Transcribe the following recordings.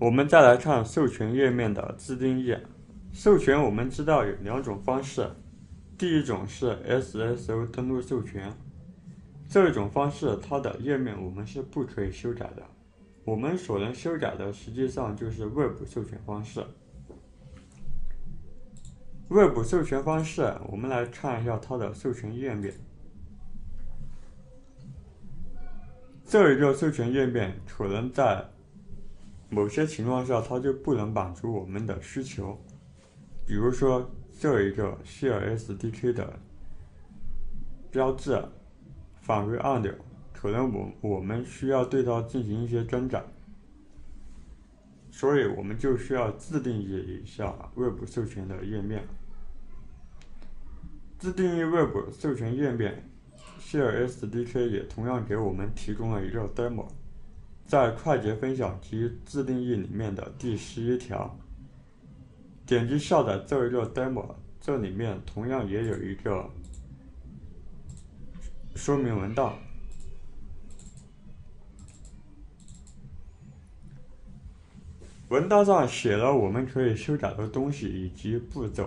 我们再来看授权页面的自定义。授权我们知道有两种方式，第一种是 SSO 登录授权，这种方式它的页面我们是不可以修改的，我们所能修改的实际上就是外部授权方式。外部授权方式，我们来看一下它的授权页面。这一个授权页面可能在某些情况下它就不能满足我们的需求，比如说这一个 Share SDK 的标志返回按钮，可能我们需要对它进行一些更改，所以我们就需要自定义一下外部授权的页面。自定义外部授权页面 Share SDK 也同样给我们提供了一个 demo， 在快捷分享及自定义里面的第11条，点击下载这一个 demo， 这里面同样也有一个说明文档。文档上写了我们可以修改的东西以及步骤。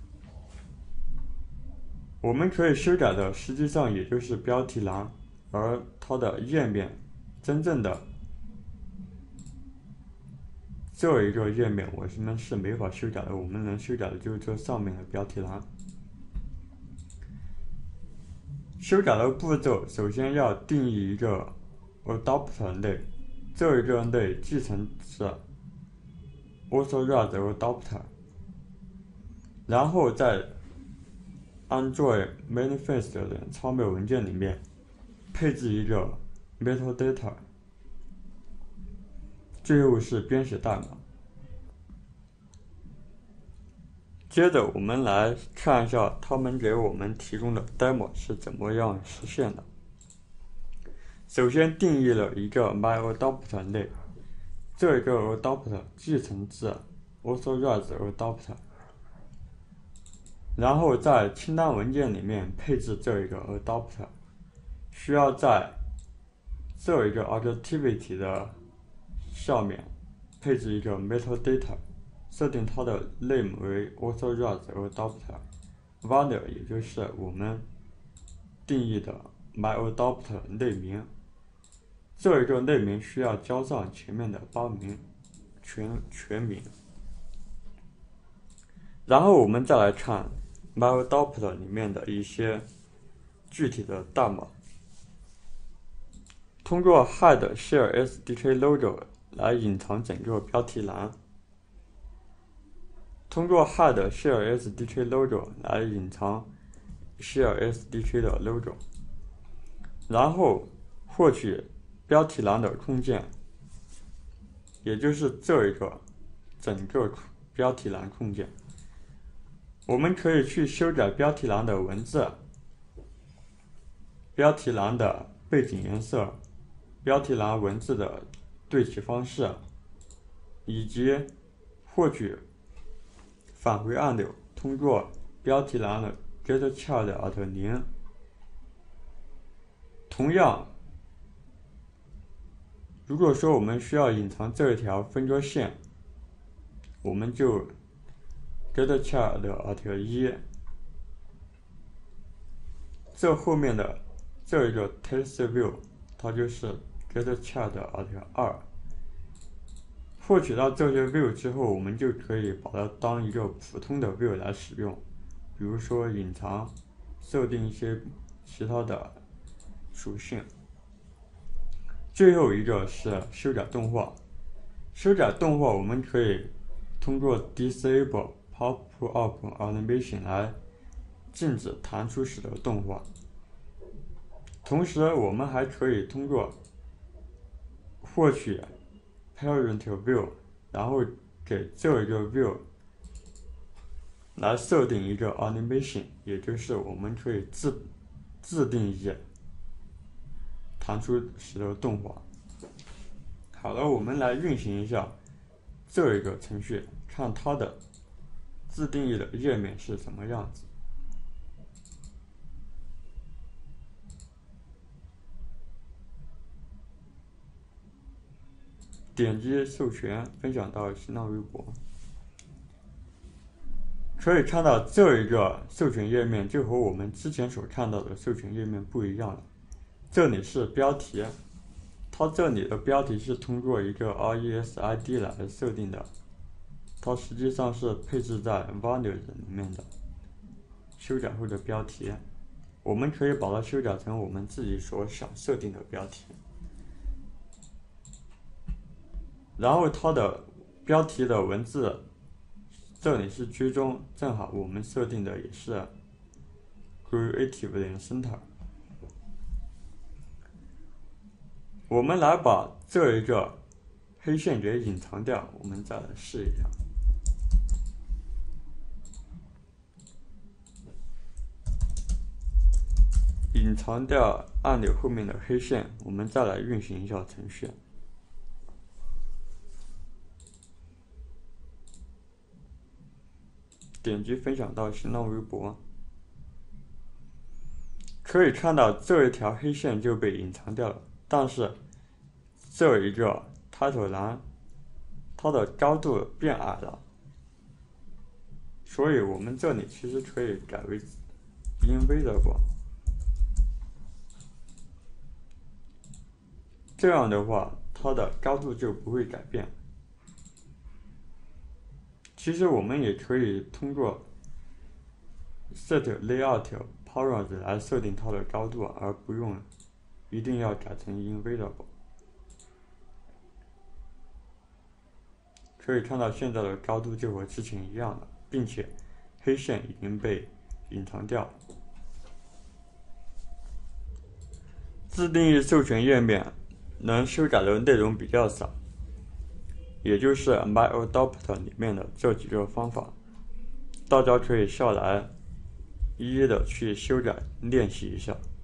我们可以修改的实际上也就是标题栏，而它的页面真正的这一个页面我们是没法修改的，我们能修改的就是这上面的标题栏。修改的步骤，首先要定义一个 adapter 类，这一个类继承是 authorized adapter， 然后在 Android Manifest 的草莓文件里面配置一个 metadata， 最后是编写代码。接着我们来看一下他们给我们提供的 demo 是怎么样实现的。首先定义了一个 myAdapter 类，这个 adapter 继承自 authorized adapter， 然后在清单文件里面配置这一个 adapter， 需要在这一个 activity 的下面配置一个 metadata， 设定它的 name 为 authorized adapter value， 也就是我们定义的 myAdapter 类名。这一个类名需要加上前面的8名全名。然后我们再来看 myAdapter 里面的一些具体的代码。通过 hide share SDK logo 来隐藏整个标题栏。通过 hide share SDK logo 来隐藏 share SDK 的 logo， 然后获取标题栏的空间，也就是这一个整个标题栏空间。我们可以去修改标题栏的文字、标题栏的背景颜色、标题栏文字的对齐方式，以及获取返回按钮，通过标题栏的 getChild@0。同样，如果说我们需要隐藏这一条分割线，我们就 getChild@1， 这后面的这一个 TextView 它就是 getChild@2。获取到这些 view 之后，我们就可以把它当一个普通的 view 来使用，比如说隐藏、设定一些其他的属性。最后一个是修改动画。修改动画我们可以通过 disable pop-up animation 来禁止弹出时的动画。同时我们还可以通过获取 parent view， 然后给这一个 view 来设定一个 animation， 也就是我们可以自定义弹出时的动画。好了，我们来运行一下这一个程序，看它的自定义的页面是什么样子。 点击授权分享到新浪微博。可以看到这一个授权页面就和我们之前所看到的授权页面不一样了。这里是标题，它这里的标题是通过一个 RESID 来设定的，它实际上是配置在 Values 里面的修改后的标题，我们可以把它修改成我们自己所想设定的标题。然后它的标题的文字，这里是居中，正好我们设定的也是 Creative Center。我们来把这一个黑线给隐藏掉，我们再来试一下。隐藏掉按钮后面的黑线，我们再来运行一下程序。点击分享到新浪微博，可以看到这一条黑线就被隐藏掉了，但是这一个title栏它的高度变矮了，所以我们这里其实可以改为 invisible。这样的话，它的高度就不会改变。其实我们也可以通过 set layout params 来设定它的高度，而不用一定要改成 invisible。可以看到现在的高度就和之前一样了，并且黑线已经被隐藏掉了。自定义授权页面能修改的内容比较少，也就是 MyAdopt 里面的这几个方法，大家可以下来一一的去修改练习一下。